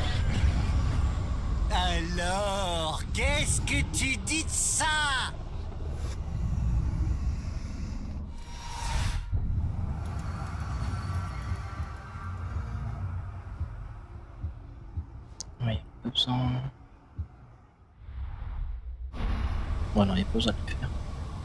Speaker 9: Alors, qu'est-ce que tu dis de ça?
Speaker 1: Oui, pas besoin. Bon, non, il n'y a pas besoin de le faire.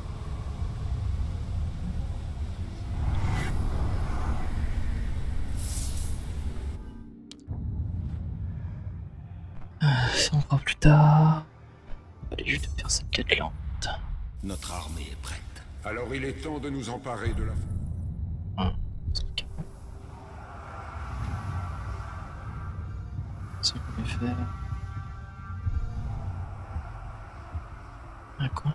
Speaker 1: Ça on fera plus tard. Allez, je vais te faire cette quête lente.
Speaker 2: Notre armée est prête.
Speaker 5: Alors il est temps de nous emparer de la...
Speaker 1: C'est qu'on peut faire. Ah quoi?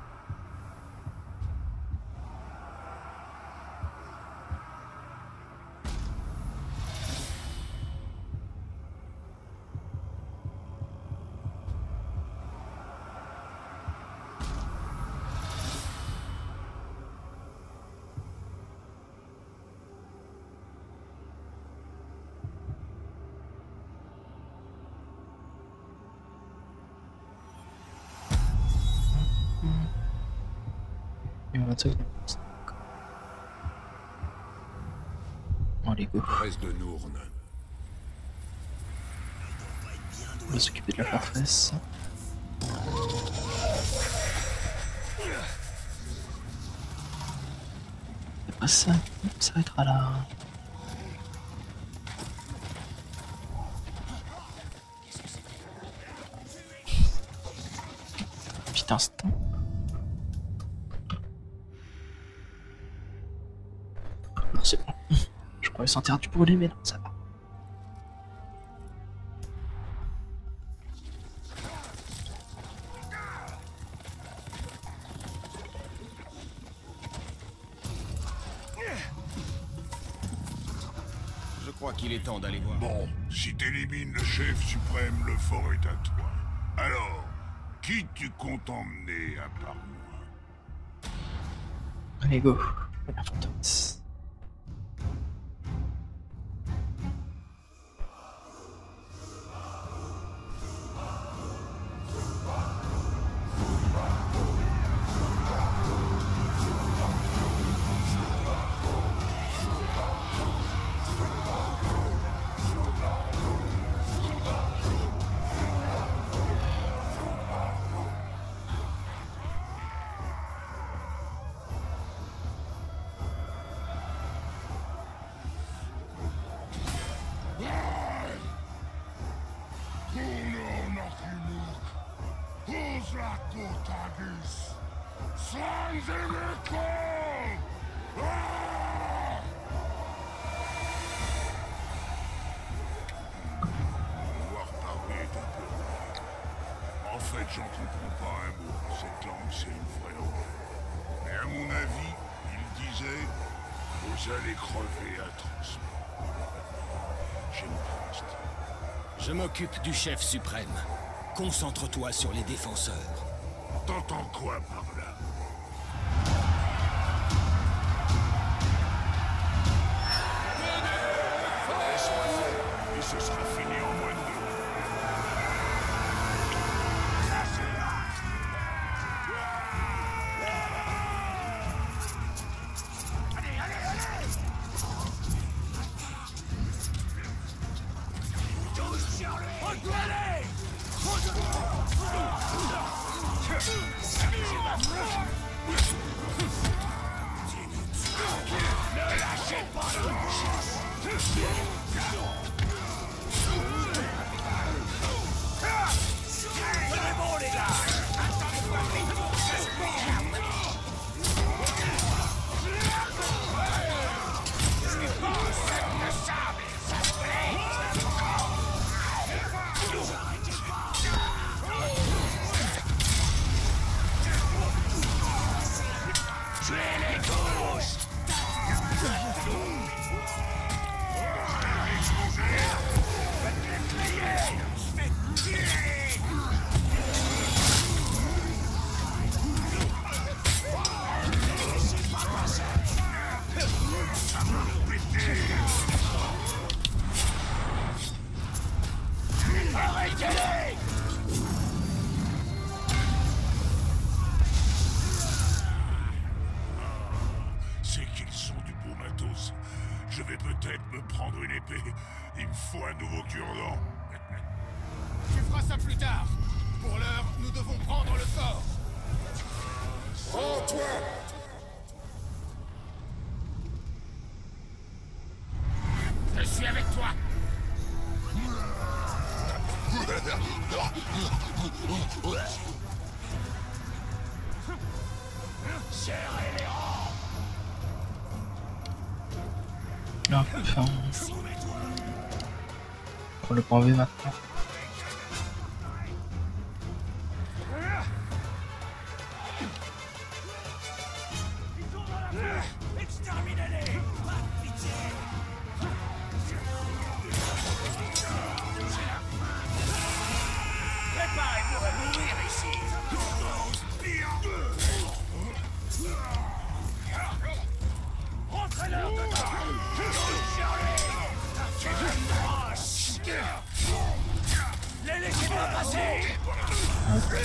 Speaker 1: Allez, go.
Speaker 5: Reste de Nourne.
Speaker 1: On va s'occuper de la forteresse. Après ça, on s'arrêtera là. Petit instant. Non, c'est bon. Je pourrais sentir du brûlé, mais non, ça va.
Speaker 2: Je crois qu'il est temps d'aller voir.
Speaker 3: Bon, si t'élimines le chef suprême, le fort est à toi. Alors, qui tu comptes emmener à part moi?
Speaker 1: Allez, go. La forteresse.
Speaker 3: En fait, j'en comprends pas un mot. Cette langue, c'est une vraie horreur. Mais à mon avis, il disait « Vous allez crever atrocement ». J'aime pas ce style.
Speaker 2: Je m'occupe du chef suprême. Concentre-toi sur les défenseurs.
Speaker 3: T'entends quoi par là? Laisse-moi faire, et ce sera fini en moins de 2. Je vais peut-être me prendre une épée. Il me faut un nouveau cure-dent.
Speaker 4: Tu feras ça plus tard. Pour l'heure, nous devons prendre le fort.
Speaker 3: Rends-toi!
Speaker 4: Je suis avec toi.
Speaker 8: Serrez les rangs.
Speaker 1: Ah, enfin... Prends le point V maintenant.
Speaker 8: Exterminez-les. Pas de pitié. Préparez-vous à mourir ici. Rentrez-leur dedans. Les laissez pas passer.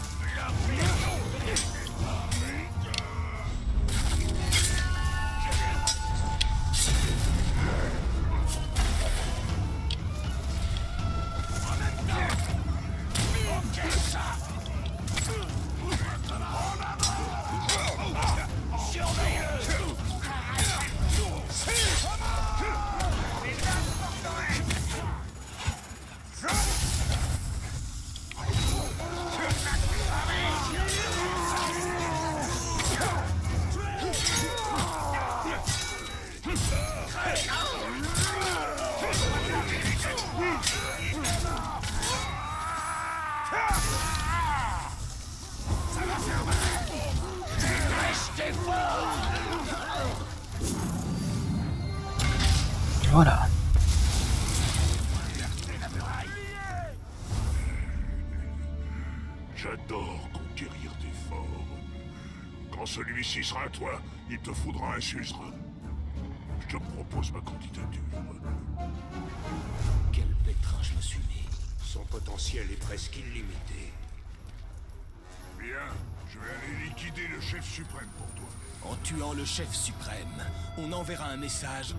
Speaker 1: Voilà.
Speaker 3: J'adore conquérir des forts. Quand celui-ci sera à toi, il te faudra un suzerain. Je te propose ma candidature.
Speaker 2: Quel pétrin je me suis mis.
Speaker 5: Son potentiel est presque illimité.
Speaker 3: Bien, je vais aller liquider le chef suprême pour toi.
Speaker 2: En tuant le chef suprême, on enverra un message.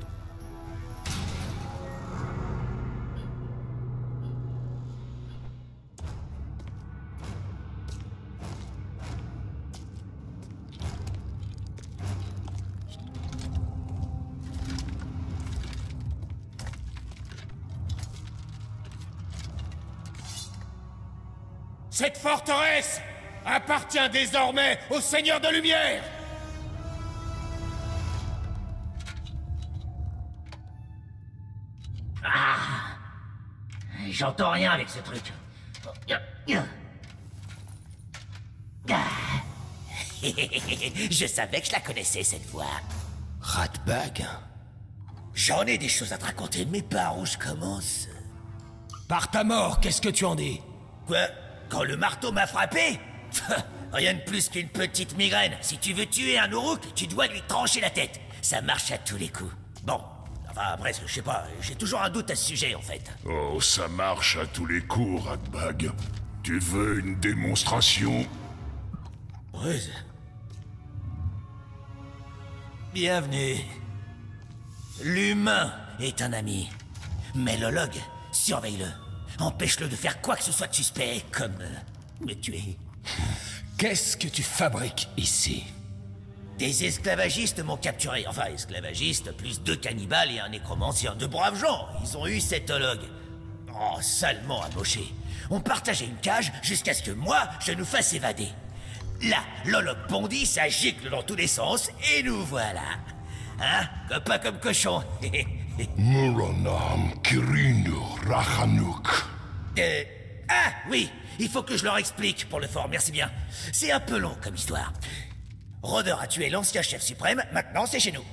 Speaker 4: Cette forteresse appartient désormais au Seigneur de Lumière.
Speaker 8: J'entends rien avec ce truc.
Speaker 9: Je savais que je la connaissais, cette voix.
Speaker 2: Ratbag?
Speaker 9: J'en ai des choses à te raconter, mais par où je commence?
Speaker 2: Par ta mort, qu'est-ce que tu en dis?
Speaker 9: Quoi? Quand le marteau m'a frappé? Rien de plus qu'une petite migraine. Si tu veux tuer un Uruk, tu dois lui trancher la tête. Ça marche à tous les coups. Bon, enfin presque, je sais pas, j'ai toujours un doute à ce sujet en fait.
Speaker 3: Oh, ça marche à tous les coups, Ratbag. Tu veux une démonstration?
Speaker 9: Ruse. Bienvenue. L'humain est un ami. Mais le log, surveille-le. Empêche-le de faire quoi que ce soit de suspect, comme me tuer.
Speaker 2: Qu'est-ce que tu fabriques ici?
Speaker 9: Des esclavagistes m'ont capturé. Enfin, esclavagistes, plus 2 cannibales et un nécromancien. De braves gens. Ils ont eu cet hologue. Oh, salement amoché. On partageait une cage jusqu'à ce que moi, je nous fasse évader. Là, l'hologue bondit, ça gicle dans tous les sens, et nous voilà. Hein? Pas comme cochon.
Speaker 3: Muranam Kirinu Rahanuk.
Speaker 9: Ah, oui, il faut que je leur explique pour le fort, merci bien. C'est un peu long comme histoire. Rôdeur a tué l'ancien chef suprême, maintenant c'est chez nous.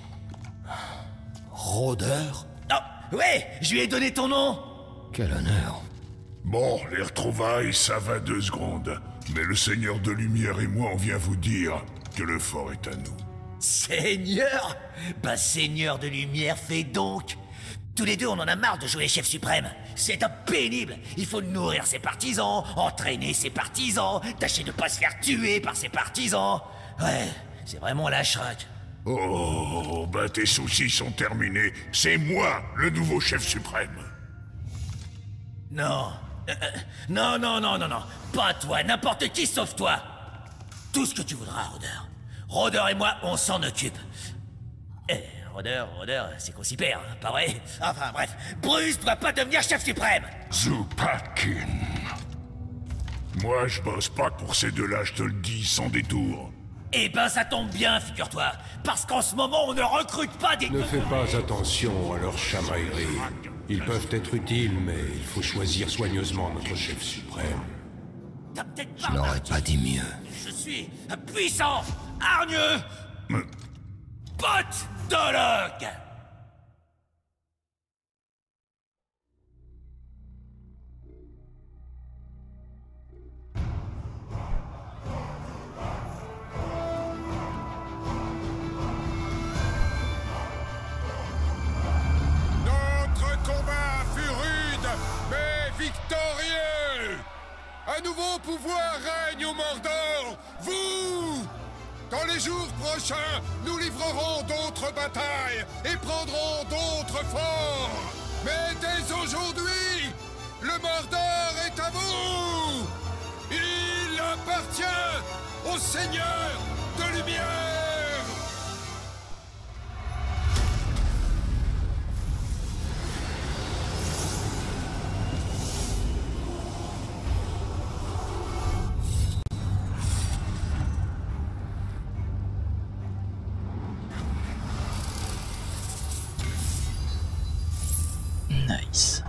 Speaker 2: Rôdeur?
Speaker 9: Oh, ouais, je lui ai donné ton nom.
Speaker 2: Quel honneur.
Speaker 3: Bon, les retrouvailles, ça va 2 secondes. Mais le Seigneur de Lumière et moi, on vient vous dire que le fort est à nous.
Speaker 9: Seigneur? Bah, Seigneur de Lumière, fais donc. Tous les deux, on en a marre de jouer chef suprême. C'est pénible. Il faut nourrir ses partisans, entraîner ses partisans, tâcher de pas se faire tuer par ses partisans. Ouais, c'est vraiment la chraque.
Speaker 3: Oh, bah tes soucis sont terminés. C'est moi, le nouveau chef suprême.
Speaker 9: Non. Non. Pas toi, n'importe qui sauf toi. Tout ce que tu voudras, Rôdeur. Rôdeur et moi, on s'en occupe. Eh, Rôdeur, c'est qu'on s'y perd, hein, pas vrai? Enfin bref, Bruce doit pas devenir chef suprême.
Speaker 3: Zupatkin. Moi, je bosse pas pour ces deux-là, je te le dis, sans détour.
Speaker 9: Eh ben, ça tombe bien, figure-toi. Parce qu'en ce moment, on ne recrute pas des...
Speaker 5: Ne fais pas attention à leur chamaillerie. Ils peuvent être utiles, mais il faut choisir soigneusement notre chef suprême.
Speaker 9: T'as peut-être
Speaker 2: Je n'aurais pas dit mieux.
Speaker 9: Je suis puissant, hargneux, podologue.
Speaker 3: Notre combat fut rude, mais victorieux. Un nouveau pouvoir règne au Mordor. Vous! Dans les jours prochains, nous livrerons d'autres batailles et prendrons d'autres forts. Mais dès aujourd'hui, le Mordor est à vous. Il appartient au Seigneur de Lumière.
Speaker 1: Nice.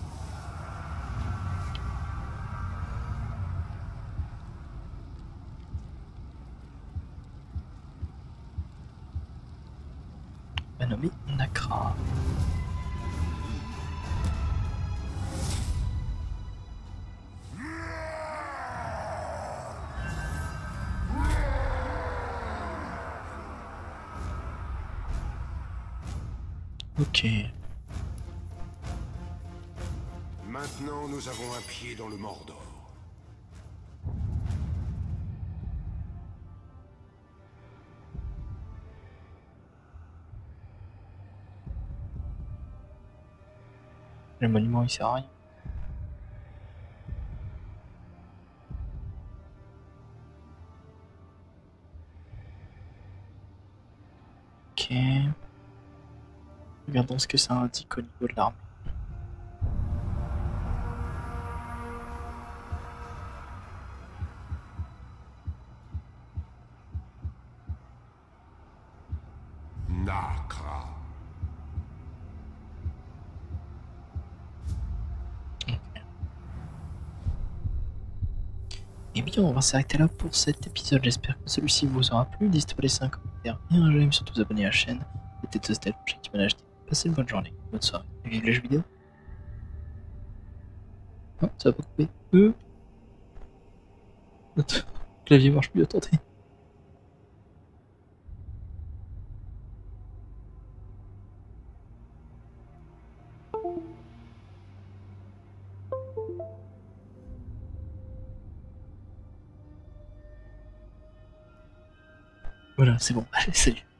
Speaker 1: On va nommer Nakra. Ok.
Speaker 5: Maintenant, nous avons un pied dans le Mordor.
Speaker 1: Le monument il sert à rien. Ok. Regardons ce que ça indique au niveau de l'armée.
Speaker 5: Nakra.
Speaker 1: Et bien, on va s'arrêter là pour cet épisode. J'espère que celui-ci vous aura plu. N'hésitez pas à laisser un commentaire et un j'aime, surtout vous abonner à la chaîne. C'était Tostel, prochain qui m'a acheté. Passez une bonne journée, bonne soirée. Et vive les jeux vidéo. Oh, ça va pas couper. Notre clavier marche plus, attendez. Voilà, c'est bon. Allez, salut.